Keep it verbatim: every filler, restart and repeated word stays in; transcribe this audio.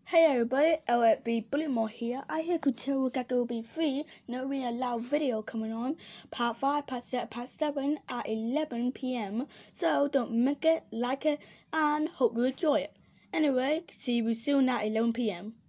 Hey everybody, L S V Bullimore here. I here to tell you that there will be free No Real Loud video coming on part five, part six, part seven at eleven p m So don't miss it, like it, and hope you enjoy it. Anyway, see you soon at eleven p m